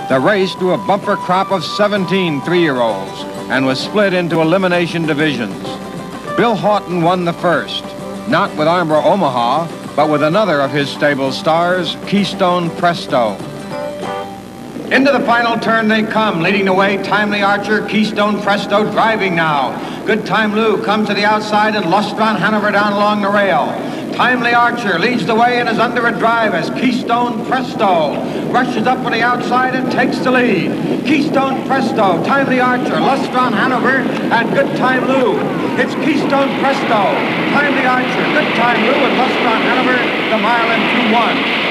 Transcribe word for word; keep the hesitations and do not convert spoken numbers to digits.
The race drew a bumper crop of seventeen three-year-olds and was split into elimination divisions. Bill Houghton won the first, not with Armbro Omaha, but with another of his stable stars, Keystone Presto. Into the final turn they come, leading the way, Timely Archer, Keystone Presto driving now. Good Time Lou comes to the outside and Lustron Hanover down along the rail. Timely Archer leads the way and is under a drive as Keystone Presto rushes up on the outside and takes the lead. Keystone Presto, Timely Archer, Lustron Hanover, and Good Time Lou. It's Keystone Presto, Timely Archer, Good Time Lou, and Lustron Hanover, the mile and two one.